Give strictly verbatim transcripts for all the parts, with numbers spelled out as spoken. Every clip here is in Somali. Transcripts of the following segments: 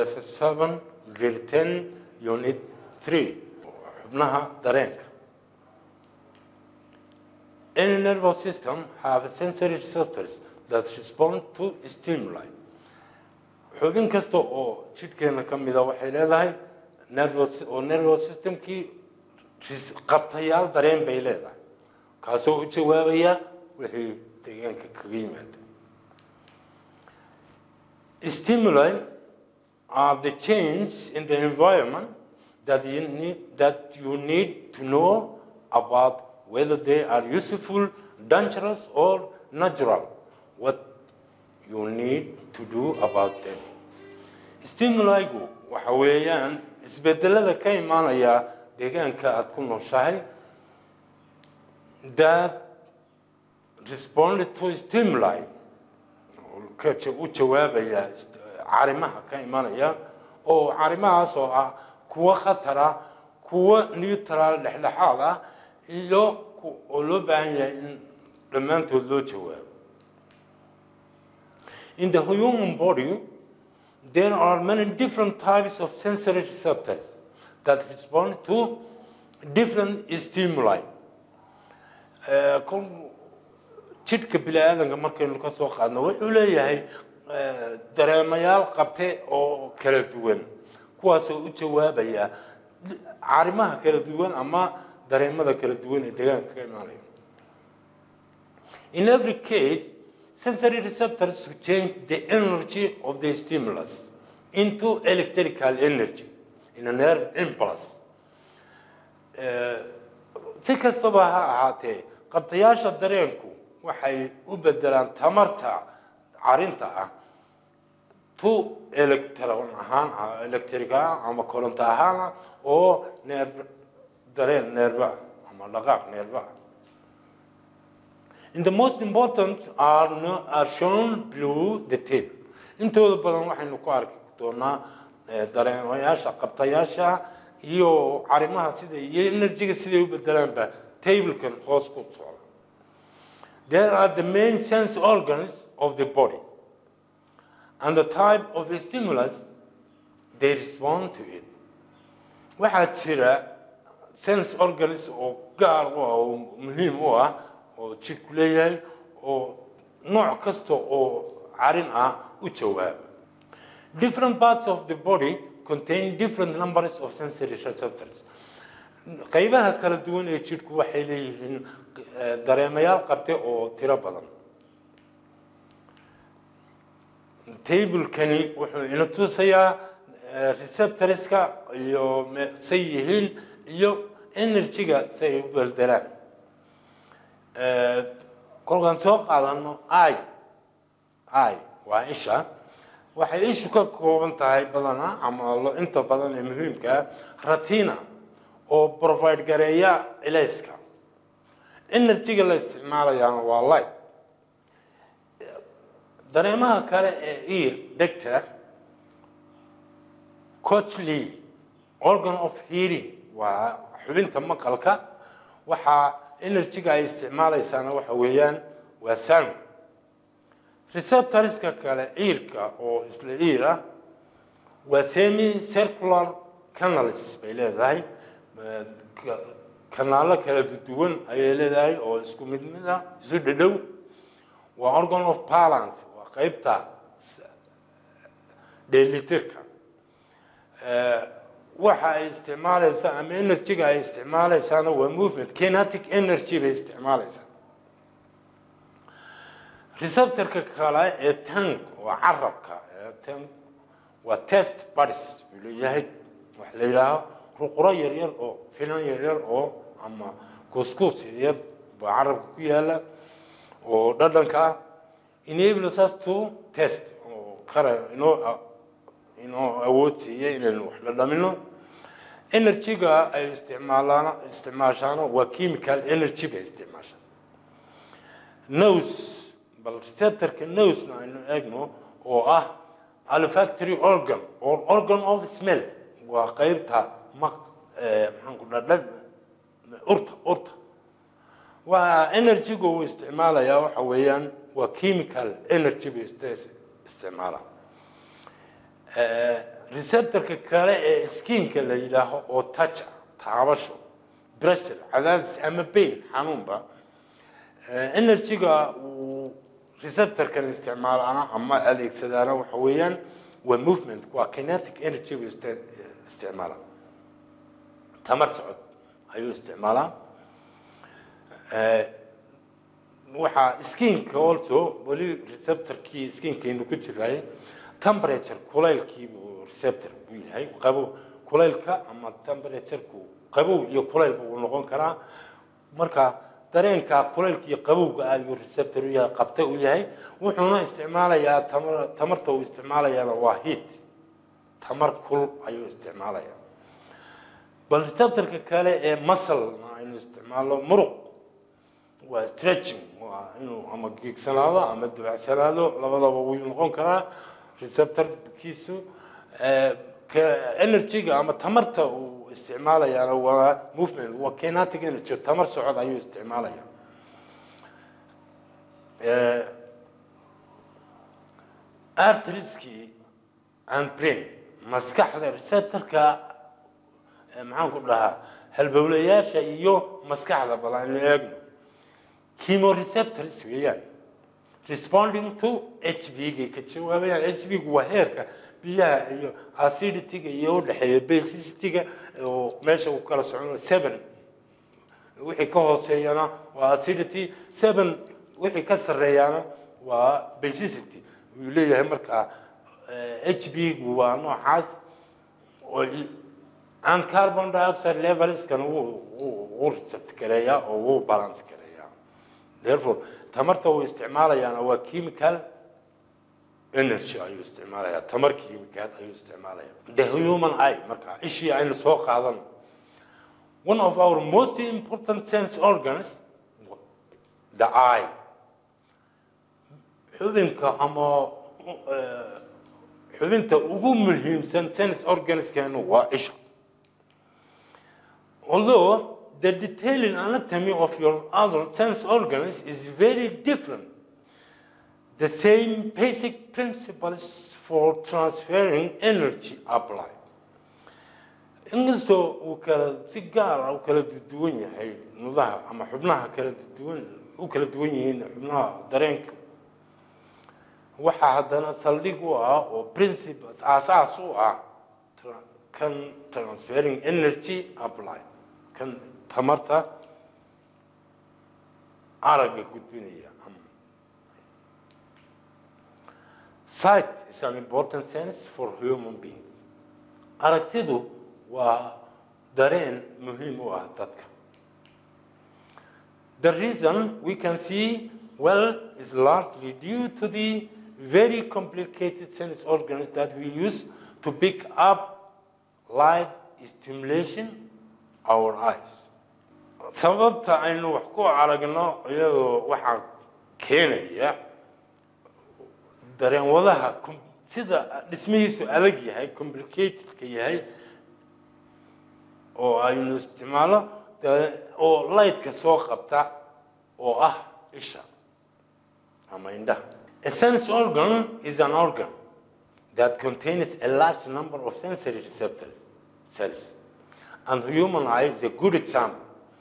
lesson seven, grade ten, unit three. حبناها درينك. Any nervous system have sensory receptors that respond to stimuli. حبين كستو أو شدكنا كم إذا واحد هذا nervous أو nervous system كي قبضيال درين بيلها. كاسو جوابية وهي تيجان كقيمة. Stimuli are the change in the environment that you need that you need to know about whether they are useful, dangerous, or natural. What you need to do about them. Stimuli go وحويان isbeddelada ka imaanaya deegaanka aad ku nooshahay that respond to stimuli ka u jawaabaya arimaha ka imaanaya oo arimahaas oo ah kuwa khatara kuwa neutral dhexdhexaad ah iyo oo loo baahan yahay in dhammaantood loo jawaabo. In the human body, there are many different types of sensory receptors that respond to different stimuli. jidhka bini'aadamka markaynu ka soo qaadno wuxuu leeyahay dareemayaal qabte oo kala duwan kuwaasoo u jawaabaya arrimaha kala duwan ama dareemada kala duwan ee deegaanka ka imaanaya. In every case, sensory receptors change the energy of the stimulus into electrical energy in a nerve impulse. Si kastaba ha ahaatee qabtayaasha dareenku waxay u bedelaan tamarta carinta ah to electron ahaan electrica ama koronto ahaan oo nerve dareen nerve ama dhaqaaq nerve. And the most important are, are shown below the table. Intooda badan waxaynu ku arki doonaa dareemayaasha qabtayaasha iyo arrimaha sida iyo energy-ga sida u bedelaanba table-kan hoos ku socda. There are the main sense organs of the body and the type of stimulus they respond to it. Waxaa jira sense organs oo gaar u ah oo muhiim u ah oo jidhku leeyahay oo nooc kasta oo carin ah u jawaaba. Different parts of the body contain different numbers of sensory receptors. qaybaha kala duwan ee jidhku waxay leeyihiin dareemayaal qabte oo tiro badan. Table-kani wuxuu ina tusayaa receptorska iyo say yihiin iyo energy-ga say u bedelaan. kolkaan soo qaadano ay ay waa isha waxay ishu ka kooban tahay badana ama inta badan ee muhiimka retina oo provide gareeya ilayska. energy-ga la isticmaalayana waa light. dareemaha kale ee ear dhegta cochlear organ of hearing waa xubinta maqalka waxaa energy-ga ay isticmaalaysaana waxa weeyaan waa sound. receptorska kale earka oo isla ear ah waa semi circular canals bay leedahay kanaalo kala duwan ayay leedahay oo isku mid mid ah isu dhadhow. waa organ of balance waa qaybta dheelitirka. waxa ay isticmaalaysaa ama energy-ga ay isticmaalaysaana waa movement kinetic energy bay isticmaalaysaa. receptorka kale ee tank waa carabka ee tank waa test buds buu leeyahay wax la yidhaaho ruquro yaryar oo finan yaryar oo ama kuskus yaryar baa carabka ku yaala oo dhadhanka enables us to test oo qara inoo inoo awood siiya inaynu wax la dhamino. energy-ga ay isticmaalaan isticmaashaan waa chemical energy bay isticmaashaan. nose bal receptorka nose-na aynu eegno oo ah olfactory organ or organ of smell waa qaybta maq maxaan ku dhadhan urta urta. waa energy-ga uu isticmaalayaa waxa weeyaan waa chemical energy bay isticmaalaa. receptorka kale ee skinka la yidhaaho oo touch taabasho pressure cadaadis ama pain xanuunba energy-ga uu receptorkan isticmaalaana ama adeegsadaana waxa weeyaan waa movement waa kinetic energy uu isticmaalaa tamar socod ayuu isticmaalaa waxa skinka also wali receptorkii skinkeenu ku jiray temperature kulaylkii buu receptor u yahay qabow kulaylka ama temperature-ku qabow iyo kulayl buu noqon karaa marka dareenka kulaylka iyo qabowga ayuu receptor u yahay qabta u yahay wuxuuna isticmaalayaa tamar tamarta uu isticmaalayaa waa heat tamar kul ayuu isticmaalayaa bal receptorka kale ee muscle aynu isticmaalo muruq waa stretching waa inuu ama geegsanaado ama dubacsanaado labadaba wuu noqon karaa receptorkiisu energy-ga ama tamarta uu isticmaalayaana waa movement waa kinetic energy tamar socod ayuu isticmaalaya arterieski and brain maskaxda receptorka maxaan ku dhahaa halbowlayaasha iyo maskaxda bal aynu eegno chemoreceptors weeyaan responding to H B ka jawaabayaan H B waa heerka biyaha iyo acidity-ga iyo u dhaxeeya basicity-ga oo meesha uu kala socono seven wixii ka hooseeyana waa acidity seven wixii ka sareeyana waa basicity uu leeyahay marka H B waa noocaas oo aan carbon dioxide levels kan uu uu receptor kareeya oo uu balance kareeya therefore tamarta uu isticmaalayaana waa chemical energy ayuu isticmaalayaa tamar kiimikaad ayuu isticmaalayaa the human eye marka ishii aynu soo qaadan one of our most important sense organs the eye xubinka ama xubinta ugu muhiimsan sense organskeenu waa isha although the detailed anatomy of your other sense organs is very different the same basic principles for transferring energy apply inkastoo uu kala si gaar ah u kala duwan yahay nudaha ama xubnaha kala duwan u kala duwan yihiin xubnaha dareenka waxa haddana saldhig u ah oo principles aasaas u ah kan transferring energy apply kan tamarta aragga gudbinaya sight is an important sense for human beings aragtidu waa dareen muhiim u ah dadka the reason we can see well is largely due to the very complicated sense organs that we use to pick up light stimulation our eyes sababta aynu wax ku aragno iyadoo waxa keenaya dareen wadaha sida dhismihiisu adag yahay complicated ka yahay oo aynu isticmaalo oo light-ka soo qabta oo ah isha ama indhaha a sense organ is an organ that contains a large number of sensory receptors cells and the human eye is a good example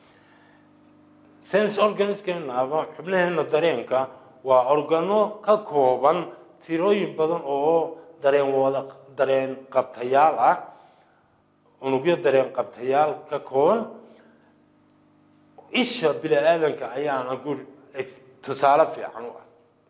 sense organs can aba xubnaheena dareenka waa organo ka kooban tirooyin badan oo dareen wada dareen qabtayaal ah unugyo dareen qabtayaal ka kooban isha bini'aadanka ayaana good tusaale fiican u ah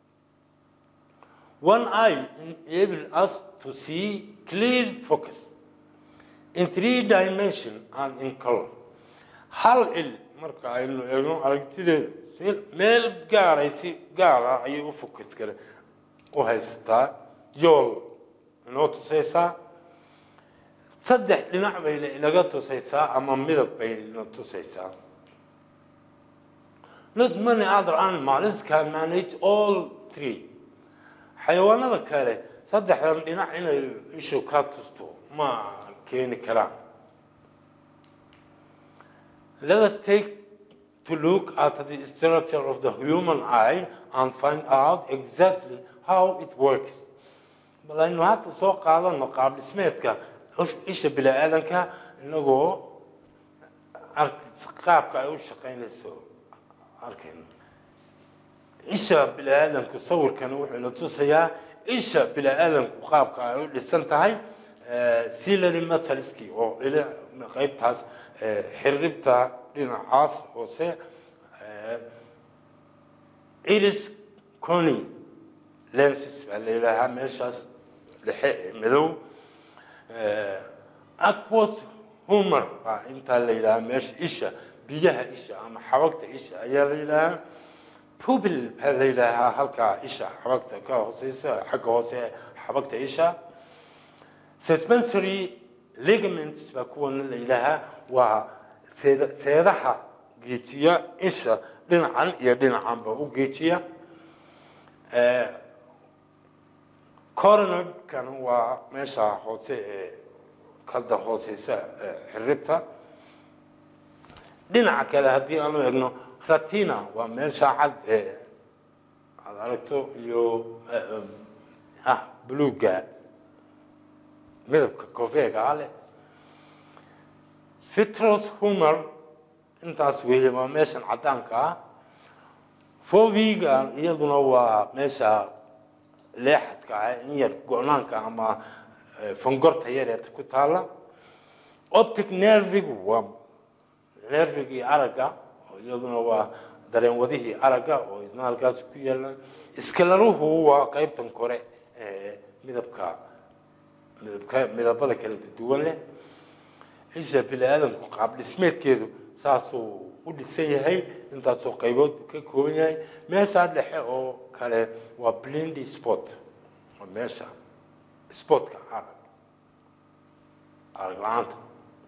one eye enables us to see clear focus in three dimension and in color hal il marka aynu eegno aragtideeda meel gaar ah si gaar ah ayay u focus kale u haysataa yool inoo tusaysaa saddex dhinac bay inaga tusaysaa ama midab bay ina tusaysaa not many other animals can manage all three xayawaanada kale saddexdan dhinac inay ishu ka tusto ma keeni karaan let us take to look at the structure of the human eye and find out exactly how it works bal aynu hadda soo qaadano qaab dhismeedka isha bini'aadanka inagoo qaabka ay u shaqaynayso arkayno isha bini'aadanku sawirkan wuxuu ina tusayaa isha bini'aadanku qaabka ay u dhisan tahay ciliary muscleski oo ila qaybtaas xirribta dhinacaas hoose iris coni lenses baa la yidhaahaa meeshaas dhexe madow aquos humor baa intaa la yidhaahaa meesha isha biyaha isha ama xabagta isha ayaa la yidhaahaa pupil baa la yidhaahaa halkaa isha xabagta ka hooseysa xagga hoose xabagta isha suspensory ligaments baa kuwana la yidhaahaa waa seedaha geejiya isha dhinacan iyo dhinacanba u geejiya coronadkan waa meesha hoose ee kaldan hooseysa xirribta dhinaca kale haddii aanu eegno ratina waa meesha cad ee aad aragto iyo ah buluuga midabka kofeega leh vitreous humor intaas weeye waa meeshan caddaanka ah foviga iyaduna waa meesha leexadka ah in yar go-naanka ama fangorta yareeta ku taala optic nervigu waa nervigii aragga oo iyaduna waa dareen wadihii aragga oo isna halkaas ku yaalaan iskalaruhu waa qaybtan kore ee midabka midabka midabada kala duwan leh isha bini'aadanku qaab dhismeedkeedu saasuu u dhisan yahay intaasoo qaybood buu ka kooban yahay meeshaa dhexe oo kale waa blind spot waa meesha spotka arag arag la-aanta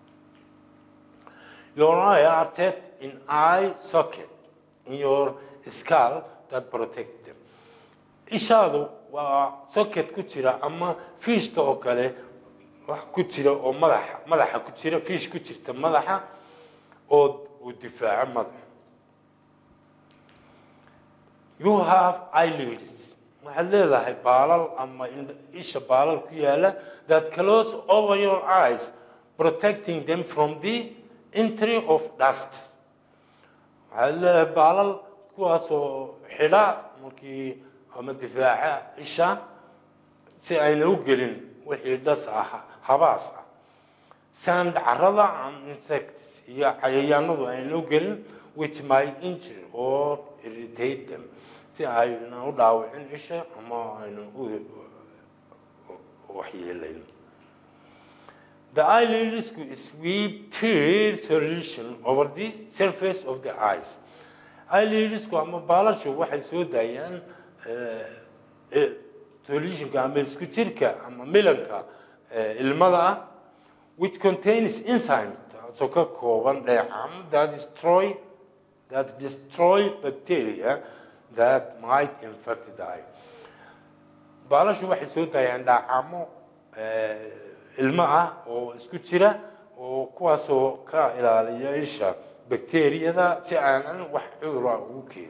your eye are set in eye socket in your skull that protect them ishaadu waa socket ku jira ama fiishta oo kale wax ku jira oo madaxa madaxa ku jira fiish ku jirta madaxa oo u difaaca madaxa you have eyelids waxaad leedahay baalal ama isha baalal ku yaala that close over your eyes protecting them from the entry of dust waxaad leedahay baalal kuwaasoo xidha markii ama difaaca isha si ayna u gelin wixii dhas ah habaas ah sand carrada and insects iyo cayayaanadu ayna u gelin which might injure or irritate them si ayna u dhaawicin isha ama ayna u waxyeelayn the eyelids sweep tear solution over the surface of the eyes eyelids ama baalashu waxay soo daayaan solutionka ama isku jirka ama milanka ilmada ah which contains enzymes so ka kooban dheecaan that destroy that destroy bacteria that might infect the eye baalashu waxay soo daayaan dhaacamo ilmo ah oo isku jira oo kuwaasoo ka ilaaliya isha bacteriyada si aanan wax cudur ah ugu keenin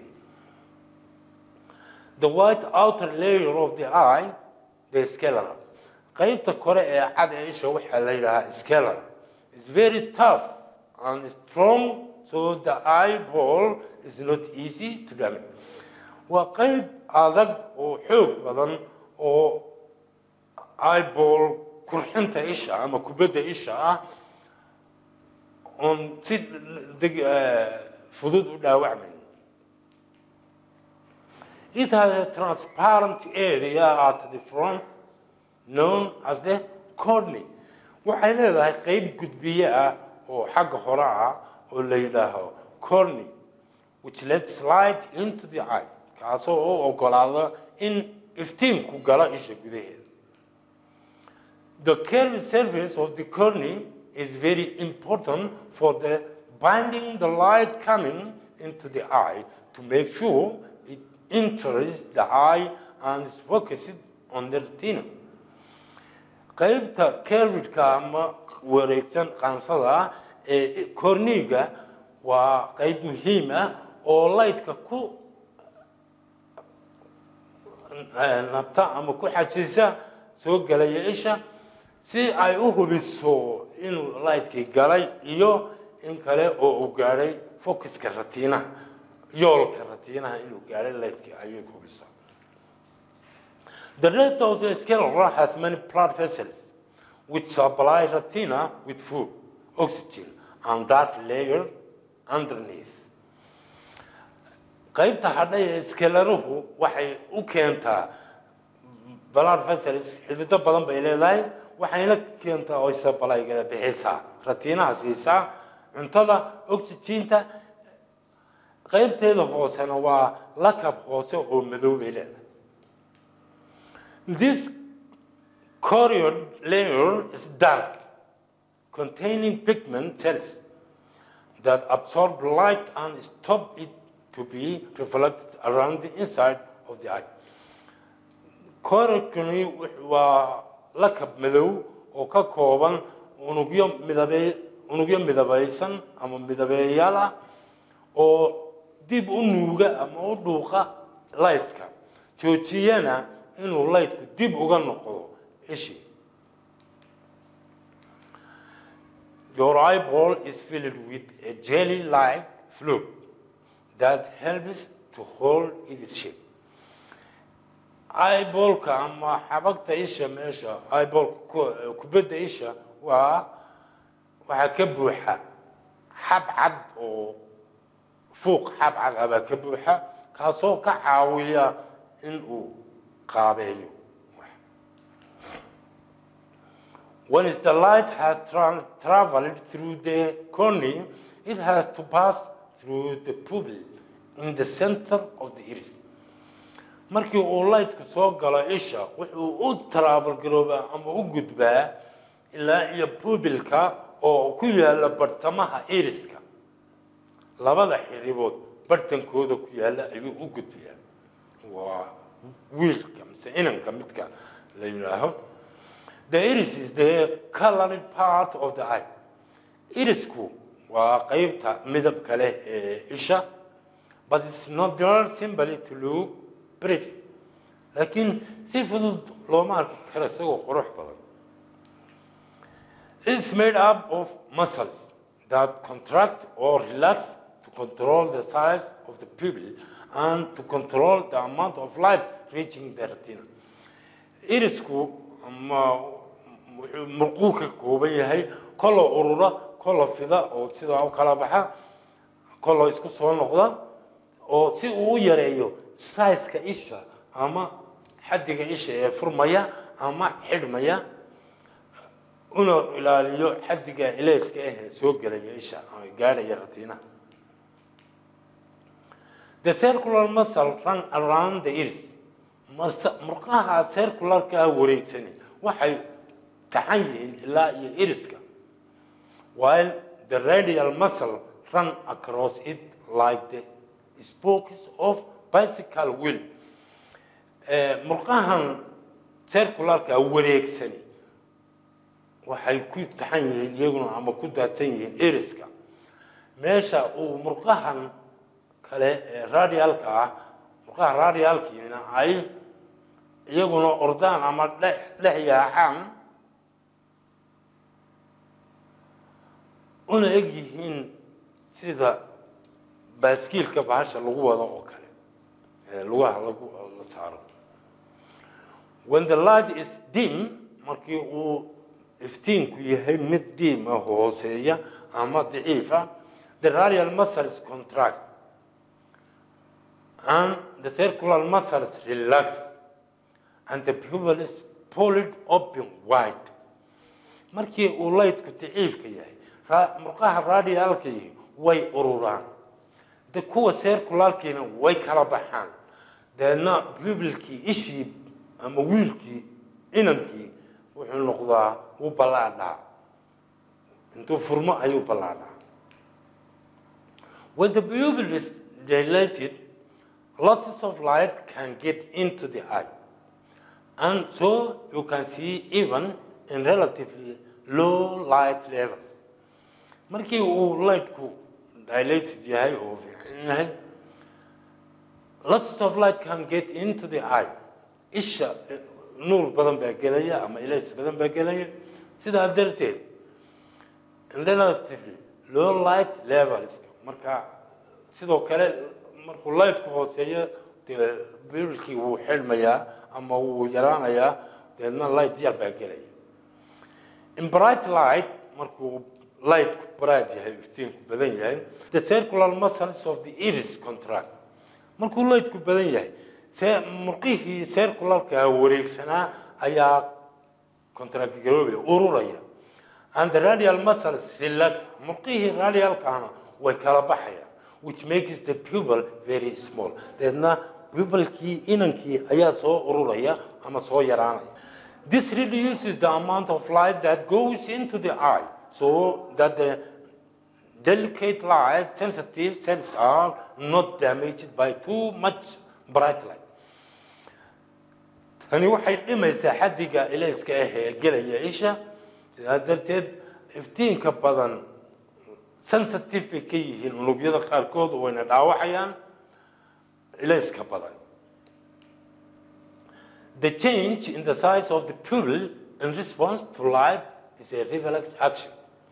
the white outer layer of the eye the sclera qaybta kore ee cad ee isha waxaa la yidhaahaa sclera is very tough and strong so the eyeball is not easy to damage waa qayb adag oo xoog badan oo eyeball kurxinta isha ama kubadda isha ah on si fudud u dhaawacmayn it has a transparent area at the front known as the cornea waxay leedahay qayb gudbiye ah oo xagga hore ah oo la yidhaaho cornea which lets light into the eye kaasoo u ogolaada in iftiinku gala isha gudaheeda the curved surface of the cornea is very important for the binding the light coming into the eye to make sure it enters the eye and is focused on the retina qaybta curvedka ama wareegsan qaansada ah ee cornea waa qayb muhiim ah oo lightka ku nabta ama ku xajisa soo galaya isha si ay u hubiso inuu lightkii galay iyo in kale oo uu gaaray focuska ratiinaha yoolka ratiinaha inuu gaaray lightkii ayay hubisaa. The rest of the sclera has many blood vessels which supply retina with food, oxygen, and that layer underneath. qaybta hadhay ee scleruhu waxay u keentaa blood vessels xidido badan bay leedahay waxayna keentaa oo supply-ga bixisaa ratiinaha siisaa cuntada oxygen-ta qaybteeda hoosena waa lakab hoose oo madow bay leedahay. This choroid layer is dark, containing pigment cells that absorb light and stop it to be reflected around the inside of the eye. Choroidkani waa lakab madow oo ka kooban unugyo midabay unugyo midabaysan ama midabeeyaal ah oo dib u nuuga ama u dhuuqa lightka joojiyana inuu lightku dib uga noqdo ishi. Your eyeball is filled with a jelly-like fluid that helps to hold its shape. Eyeballka ama xabagta isha meesha eyeballka kubadda isha waa waxa ka buuxa xab cad oo fuuq xab cad aba ka buuxa kaasoo ka caawiya in uu qaabeeyo. Once the light has tra traveled through the cornea, it has to pass through the pupil in the center of the iris. Markii uu lightku soo galo isha wuxuu u travel garoobaa ama u gudbaa ilaa iyo pupilka oo ku yaala bartamaha iriska labada xiribood bartankooda ku yaala ayuu u gudbiyaa waa wiilka mise inanka midka la yiraahdo. The iris is the colored part of the eye. Irisku waa qaybta midabka leh ee isha, but it's not there simply to look pretty. Lakin si fudud looma arki karo isagoo qurux badan. It's made up of muscles that contract or relax to control the size of the pupil and to control the amount of light reaching the retina. Irisku ama murquu ka kooban yahay kolo urura kolo fida oo sida u kala baxa kolo isku soo noqda oo si uu yareeyo size-ka isha ama xaddiga isha ee furmaya ama xidhmaya una ilaaliyo xaddiga ilayska ee soo galaya isha ama gaaraya retina. The circular muscle run around the iris. Murqaha circular-ka wareegsani waxay taxayin ilaa iyo iriska, while the radial muscle run across it like the spokes of bicycle wheel. Murqahan circular-ka wareegsani waxay ku taxan yihiin iyaguna ama ku daatan yihiin iriska meesha uu murqahan kale radialka ah murqaha radialkiina ay iyaguna ordaan ama dhex yaacaan una eg yihiin sida baaskiilka bahasha lagu wado oo kale ee lugaha lagu la saaro. When the light is dim, markii uu iftiinku yahay mid dim ah hooseeya ama daciif ah, the radial muscles contract and the circular muscles relax and the pupil is pulled open wide. Markii uu lightku daciifka yahay murqaha radialkii way ururaan de kuwa circularkiina way kala baxaan deedna pupilkii ishii ama wiilkii inankii wuxuu noqdaa uu balaadhaa intuu furmo ayuu balaadhaa. When the pupil is dilated, lots of light can get into the eye, and so you can see even in relatively low light level. Markii uu lightku dilated yahay oo fiican lots of light can get into the eye. Isha نور بدن بقلية أما إليس بدن بقلية سيدا درتين عندنا low light levels مركا سيدو كلا مركو light كهوسية بيركي هو حلميا أما هو يرانيا لأن light ديال بقلية in bright light مركو light bright هاي يفتين بدن هاي the circular muscles of the iris contract مركو light بدن هاي سي مرقيه circular كوريك سنة أيا contract جروبي أوروريا and the radial muscles relax مرقيه radial كانا ويكالبحيا which makes the pupil very small لأن pupil كي إنن كي أيا سو أوروريا أما سو يرانيا. This reduces the amount of light that goes into the eye so that the delicate light sensitive cells are not damaged by too much bright light. تاني واحد لما يساعدك إلى إسكاه جلية إيشا هذا تد إفتين كبدن sensitive بكيه الملوبيات الكاركود وين الأوعيان إلى إسكابدن. The change in the size of the pupil in response to light is a reflex action.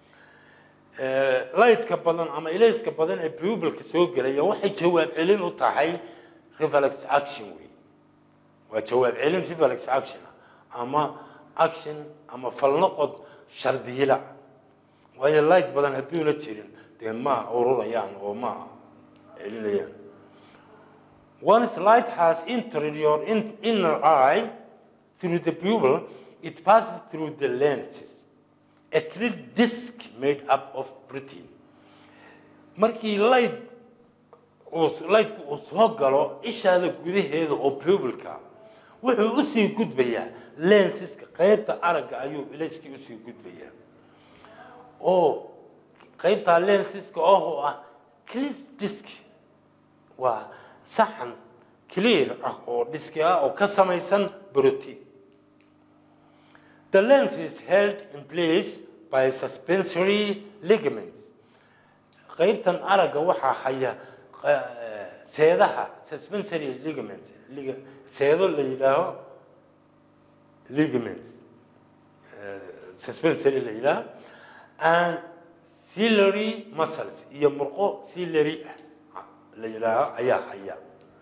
light كبدن أما إلى إسكابدن البيوبل كسوق جلية واحد جواب علم وطاحي reflex action وي. وجواب علم reflex action أما action أما فلنقد شردي لا وهي light بدن هدونا تشيرين ده ما أورورا يعني وما علينا يعني. Once light has entered your inner eye through the pupil, it passes through the lenses, a clear disc made up of protein. Markii light oo light oo soo galo ishaada gudaheeda oo pupilka wuxuu u sii gudbayaa lenseska qaybta aragga ayuu ilayskii u sii gudbayaa oo qaybta lenseska oo ah clear disc waa saxan clear ah oo disc ah oo ka samaysan protein. The lens is held in place by suspensory ligaments. qaybtan aragga waxa haya seedaha suspensory ligaments seedo la yiraahdo ligaments suspensory la yiraahdo and ciliary muscles iyo murqo ciliary la yiraahdo ayaa haya.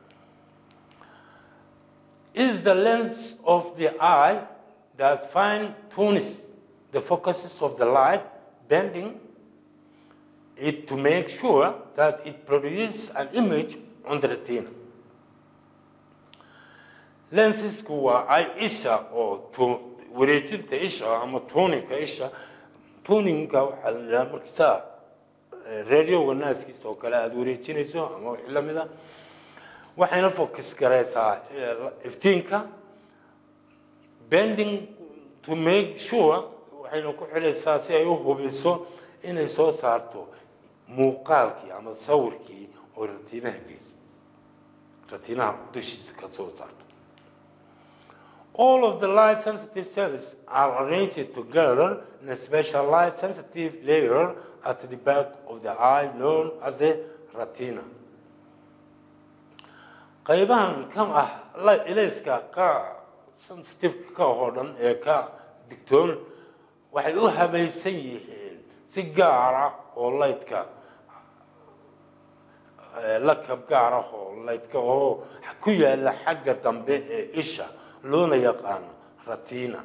Is the lens of the eye that fine tunes the focuses of the light, bending it to make sure that it produces an image on the retina. Lenses kuwa ay isha oo wareejinta isha ama tuninka isha tuninka waxa la markaa radio wanaaskiisa oo kale aad wareejinayso ama wixii la mid ah waxayna focus garaysaa iftiinka bending to make sure waxayna ku xilaysaa si ay u hubiso inay soo saarto muuqaalkii ama sawirkii oo retinaha gees retinaha dushiisa ka soo saarto. All of the light sensitive cells are arranged together in a special light sensitive layer at the back of the eye known as the retina. qaybahan kam ah ilayska ka sensitive ka hodan ee ka digtoon waxay u habaysan yihiin si gaar ah oo lightka la kab gaar ah oo lightka oo ku yaala xagga dambe ee isha loona yaqaan retina.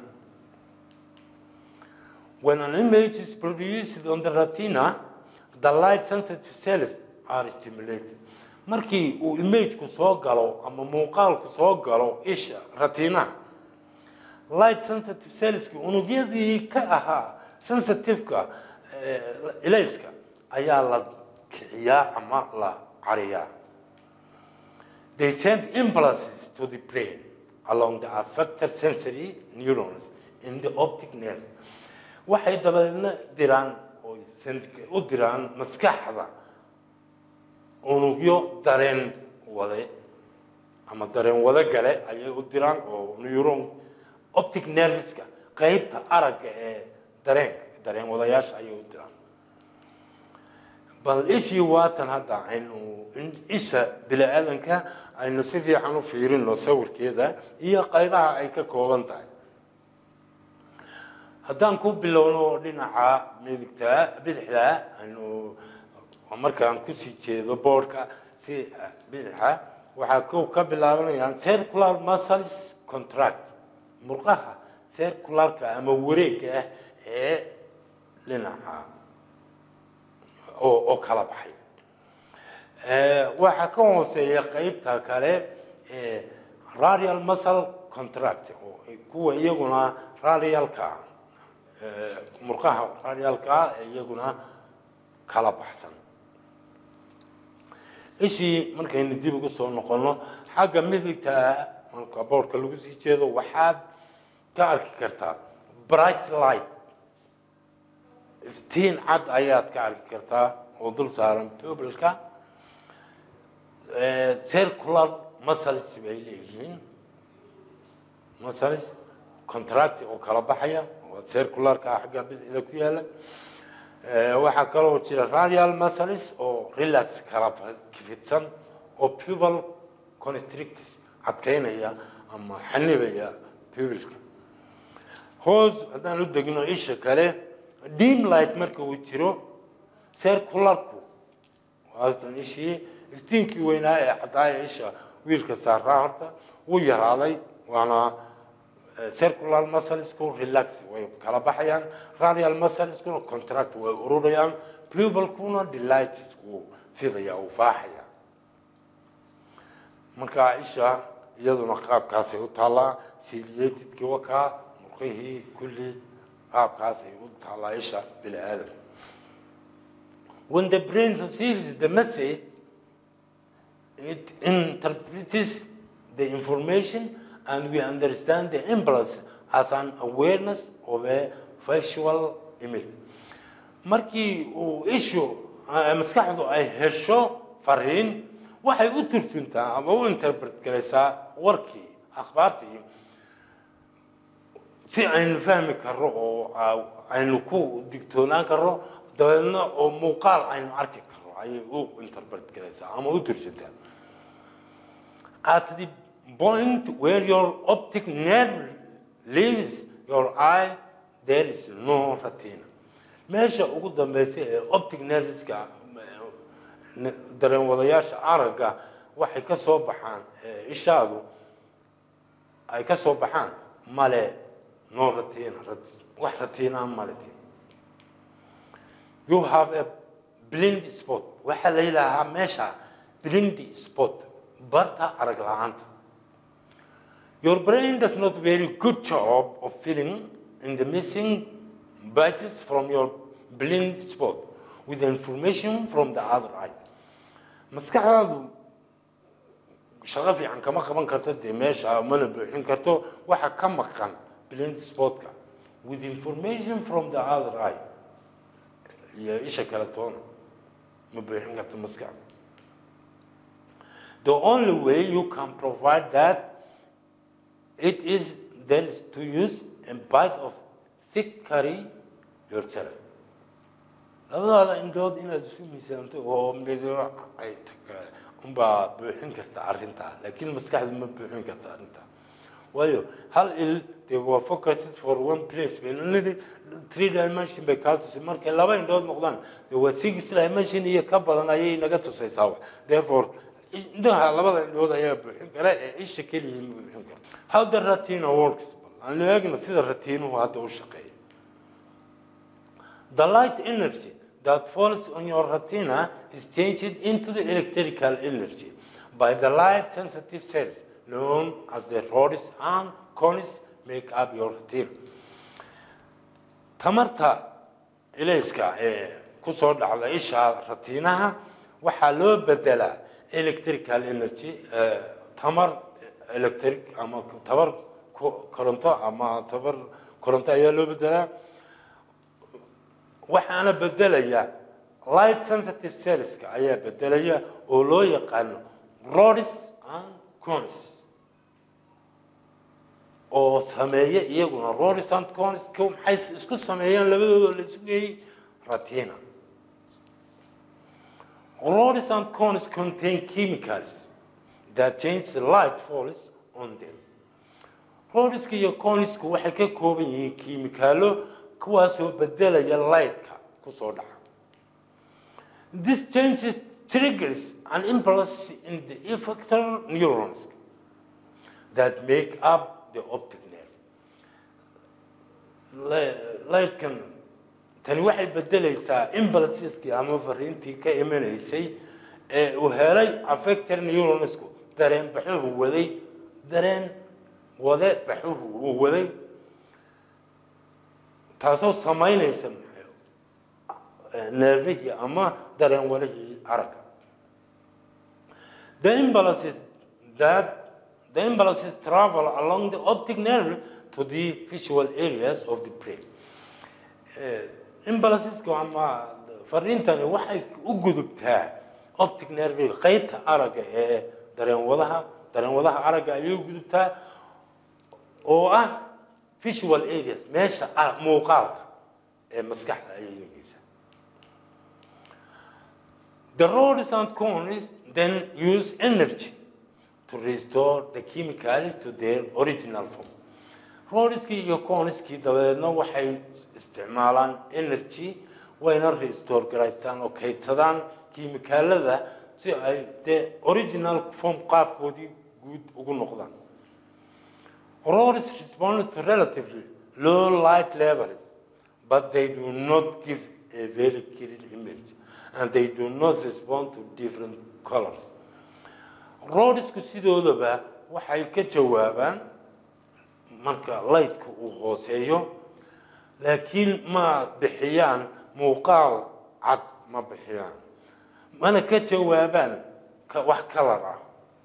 When an image is produced on the retina, the light sensitive cells are stimulated. markii uu image ku soo galo ama muuqaal ku soo galo isha retina light sensitive cells ku unugyadii ka ahaa sensitive ka ilayska ayaa la kiciyaa ama la cariyaa. They send impulses to the brain along the affected sensory neurons in the optic nerve. waxay dabadeedna diraan oo u diraan maskaxda unugyo dareen wada ama dareen wada gale ayay u diraan oo neuron optic nerveska qaybta aragga ee dareenka dareen wadayaasha ayay u diraan. بل إشي واتن هذا إنه إيش بلا أذنك إنه سفي عنو فيرين نصور كذا هي قايبة أي ككوبان تاي هذا نكون بلونه لنا ميدكتا بالحلا إنه عمرك أنكو سيتشي ذبورك سي بالحلا وحكوا كبلارنا يعني circular muscles contract مرقها circular كأموريك إيه لنا أو أو كلا بحي وحكوا سي قيبتها كله radial muscle contract كوا يجونا radial كا مرقها radial كا يجونا كلا بحسن إشي مركي ندي بقصة نقولنا حاجة مثل تا من كبار كلوسي كذا واحد كارك كرتا bright light افتين عد آيات كارك كرتا وضل صارم بيبلكا circular muscles بيليهين muscles contract أو كلابحية circular كحاجة إذا كياله waxaa kaloo jira radial muscles oo relax kala kifidsan oo pupil constrictors adkeynaya ama xanibaya pupilka hoos hadaan u degno isha kale dim light marka uu jiro circularku waadan ishii iftiinkii weynaa ee cadaaya isha wiilka saaraa horta uu yaraaday waana circular muscles ko relax way kala baxayaan radial muscles ko contract way ururayaan pupil kuna delight ko fidaya oo faaxaya marka isha iyaduna qaabkaas ay u taala ciliated ki waka murqihi kulli qaabkaas ay u taala isha bil aadam when the brain receives the message it interprets the information and we understand the impulse as an awareness of a visual image. Markii uu ishu maskaxdu ay hesho fariin waxay u turjuntaa ama u interpret garaysaa warkii akhbaartii si aynu fahmi karro oo aynu ku digtoonaan karro dabeedna oo muuqaal aynu arki karro ayay u interpret garaysaa ama u turjuntaa at the point where your optic nerve leaves your eye, there is no retina. meesha ugu dambeysay ee optic nerveska dareen wadayaasha aragga waxay ka soo baxaan ishaadu ay ka soo baxaan male no retina wax retina male. You have a blind spot. waxa la yiraahdaa meesha blind spot barta arag la'aanta. Your brain does not very good job of filling in the missing bits from your blind spot with information from the other eye. maskaxdaadu shaqo fiican kama qaban karto dee meesha mana buuxin karto waxa ka maqan blind spotka with information from the other eye. iyo isha kala toona ma buuxin karto maskaxda. The only way you can provide that it is there is to use a bite of thick curry yourself. labada indhood inaad isu miisaanto oo mido ay tahay umba buuxin karta arrinta laakiin maskaxdu ma buuxin karta arrinta waayo hal il they were focused for one place when three dimension bay ka tusay markay laba indhood noqdaan they were six dimension iyo ka badan ayay naga tusaysaa. Therefore indhaha labada indhood ayaa buuxin kara ee isha kaliya ma buuxin karto. How the retina works aan eegno sida retinuhu hadda u shaqeeyo. The light energy that falls on your retina is changed into the electrical energy by the light sensitive cells known as the rods and cones make up your retina. tamarta ilayska ee ku soo dhacda isha retinaha waxa loo bedelaa electrical energy tamar electric ama tamar koronto ama tamar koronto ayaa loo bedelaa waxaana bedelaya light sensitive cells ka ayaa bedelaya oo loo yaqaan rods and cones oo sameeya iyaguna rods and cones maxay isku sameeyaan labadooda la isku geeyay retina. Rods and cones contain chemicals that change the light falls on them. Rods iyo conesku waxay ka kooban yihiin kiimikaalo kuwaas oo bedelaya light-ka ku soo dhaca. This changes triggers an impulse in the effector neurons that make up the optic nerve. Light-kan tani waxay bedelaysaa impulseski ama fariintii ka imanaysay ee uu helay effector neuronsku dareen baxuhu waday dareen wade baxuhu uu waday taasoo samaynaysa nervihii ama dareen walihii aragga. The impulses that the impulses travel along the optic nerve to the visual areas of the brain. Impulsesku ama fariintani waxay u gudubtaa optic nerve qaybta aragga ee dareen wadaha dareen wadaha aragga ayay u gudubtaa oo ah visual areas meesha muuqaalka ee maskaxda ayay nageysaa. The rods and cones then use energy to restore the chemicals to their original form. Rodski iyo coneski dabadeedna waxay isticmaalaan energy wayna restore garaystaan oo kaydsadaan kiimikaalada si ay the original form qaabkoodii guud ugu noqdaan. Rods respond to relatively low light levels, but they do not give a very clear image, and they do not respond to different colors. Rodsku sidoodaba waxay ka jawaabaan marka light-ku uu hooseeyo, laakiin ma bixiyaan muuqaal cad ma bixiyaan, mana ka jawaabaan wax color ah.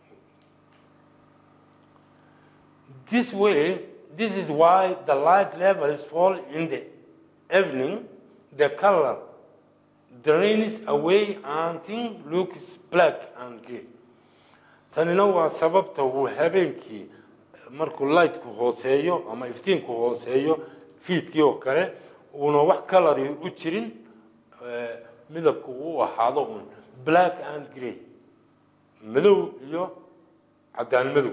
This way, this is why the light levels fall in the evening. The color drains away and things looks black and gray. Tanina waa sababta uu habeenkii markuu light-ku hooseeyo ama iftiinku hooseeyo fiidkii oo kale uuna wax color u jirin midabku uu ahaado un black and gray, madow iyo cadaan madow.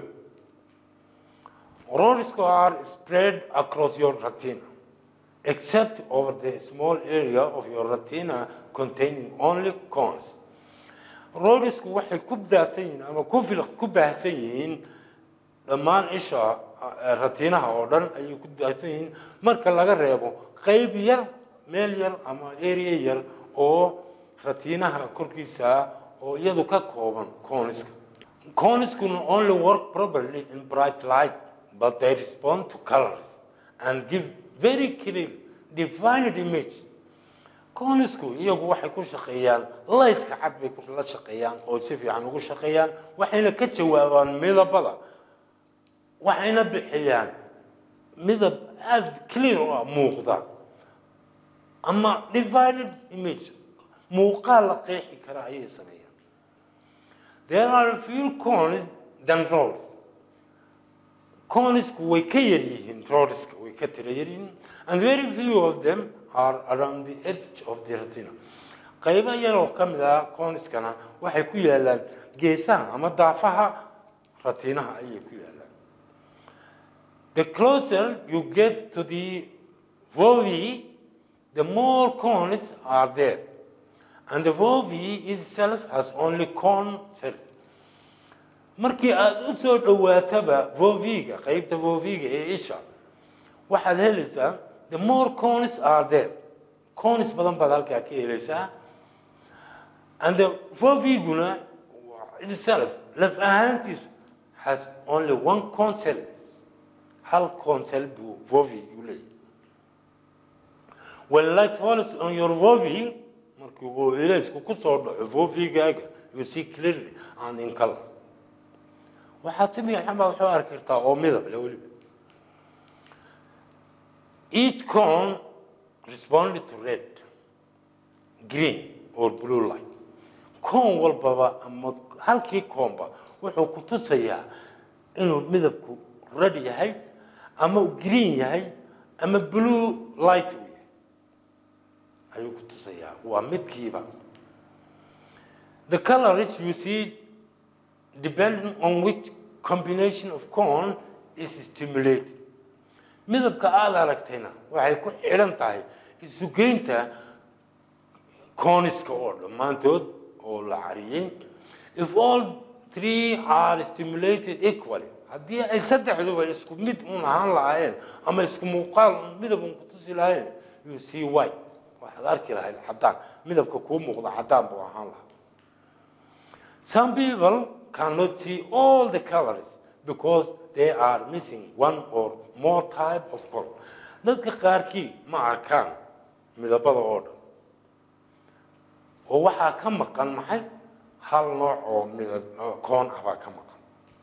Rods are spread across your retina, except over the small area of your retina containing only cones. Rods waxay ku daadsan yihiin ama ku filq ku baahsan yihiin dhammaan isha retinaha oo dhan ayay ku daadsan yihiin marka laga reebo qayb yar meel yar ama area yar oo retinaha korkiisa oo iyadu ka kooban coneska. Cones can only work properly in bright light, but they respond to colors and give very clear, defined image. Conesku iyagu waxay ku shaqeeyaan light-ka cad bay ku la shaqeeyaan oo si fiican ugu shaqeeyaan, waxayna ka jawaabaan midabada, waxayna bixiyaan midab aad clear oo muuqda ama defined image muuqaal la qeexi kara ayay sameeyaan. There are few cones than rods. Conesku way ka yar yihiin rodska way ka tira yar yihiin, and very few of them are around the edge of the retina. qaybo yar oo ka mid ah coneskana waxay ku yaalaan geesaha ama daafaha retinaha ayay ku yaalaan. The closer you get to the foveae, the more cones are there, and the foveae itself has only cone cells. Markii aad u soo dhawaataba foveaga qaybta foveaga ee isha waxaad helaysaa the more cones are there, cones badan baad halkaa ka helaysaa, and the foveaguna itself laf ahaantiis has only one cone cell, hal cone cell buu foveagu leeyahay. When light falls on your foveae, markii uu ilaysku ku soo dhaco foveagaaga, you see clearly and in color. waxaad si fiican baad waxu arki kartaa oo midab leh weliba. Each cone responded to red, green or blue light. Cone walbaba ama halkii coneba wuxuu ku tusayaa inuu midabku red yahay ama green yahay ama blue light yahay ayuu ku tusayaa waa midkiiba. The colors you see depending on which combination of cone is stimulated. midabka aad aragtayna waxay ku xiran tahay isu geynta coniska oo dhammaantood oo la cariyay. If all three are stimulated equally, haddii ay saddexduba isku mid un ahaan lahaayeen ama isku muuqaal midab un ku tusi lahaayeen, you see white, waxaad arki lahayd caddaan, midabka kuu muuqda caddaan buu ahaan lahaa. Some people cannot see all the colors because they are missing one or more type of color. Dadka qaarkii ma arkaan midabada oo dhan, oo waxaa ka maqan maxay hal nooc oo midab koon ah baa ka maqan.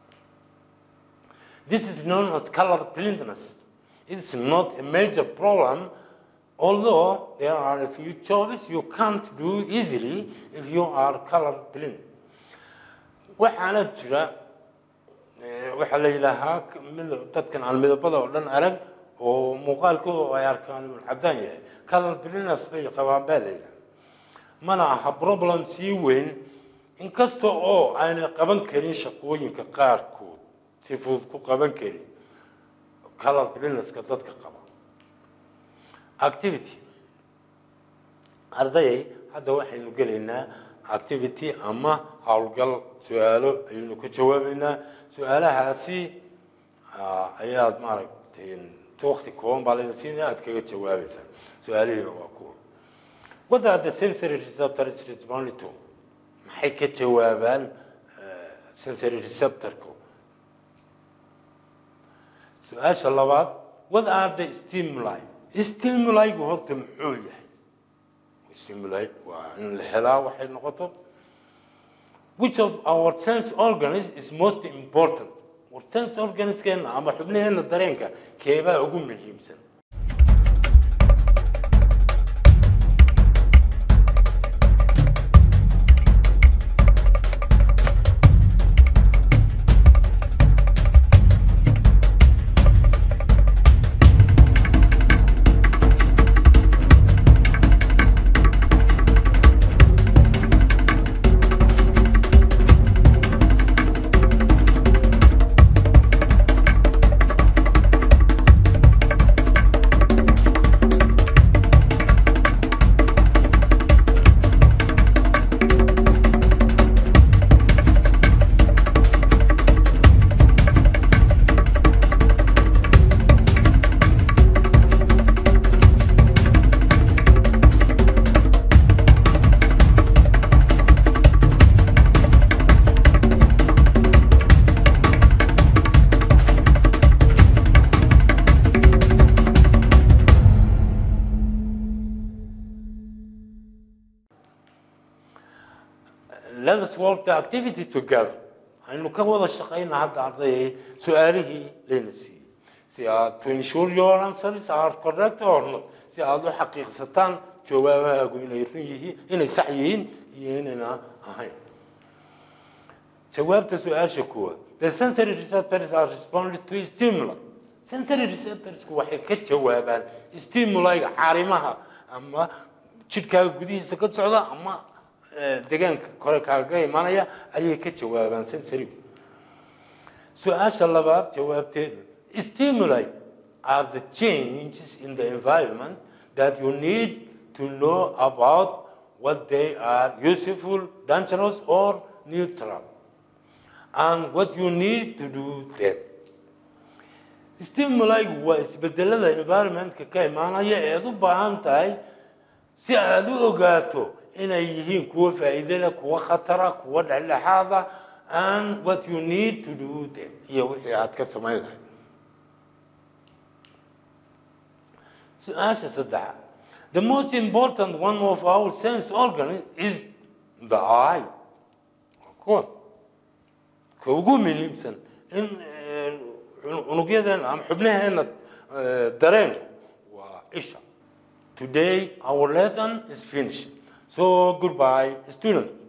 This is known as color blindness. It's not a major problem, although there are a few choices you can't do easily if you are color blind. waxaana jira waxa la yiraahdaa dadkan aan midabada oo dhan arag oo muuqaalkooda ay arkaan inuu caddaan yahay, color blindness bay qabaan baa la yiraahdaa. mana aha problem si weyn, inkasta oo aanay qaban karin shaqooyinka qaarkood si fudud ku qaban karin color blindness-ka dadka qaba. Activity arday hadda waxaynu gelaynaa activity ama hawlgal su'aalo ayaynu ka jawaabaynaa. su'aalahaasi ayaad maaragtay waqti kooban baa laydin siinaya aad kaga jawaabaysaa. su'aalihiina waa kuwa what are the sensory receptors responding to? maxay ka jawaabaan sensory receptor-ku? su-aasha labaad what are the stimuli? stimuli-gu horta muxuu yahay? stimuli waa in la helaa waxay noqoto. Which of our sense organs is most important? Our sense organs-keena ama xubnaheena dareenka keebaa ugu muhiimsan? Let us work the activity together. aynu ka wada shaqaynaa hadda ardayay su'aalihii layna siiyey si aad to ensure your answers are correct or not, si aad u xaqiiqsataan jawaabahaagu inay run yihiin, inay sax yihiin iyo inayna ahayn. jawaabta su'aasha kuwa the sensory receptors are responding to stimuli. sensory receptors waxay ka jawaabaan stimuli-ga carimaha ama jidhkaaga gudihiisa ka socda ama deegaanka kore kaaga imanaya ayay ka jawaabaan sensory. su'aasha labaad jawaabteedu stimuli are the changes in the environment that you need to know about what they are useful, dangerous or neutral, and what you need to do then. stimuli waa isbedelada environment-ka ka imanaya ee aad u baahan tahay si aad u ogaato inay yihiin kuwa faa'iido leh, kuwa khatara, kuwa dhexdhexaada, and what you need to do then iyo wixii aad ka samayn lahayd. su'aasha saddexaad the most important one of our sense organs is the eye. kuwa ka ugu muhiimsan in unugyadeena ama xubnaheena dareenku waa isha. Today our lesson is finished. So goodbye, students.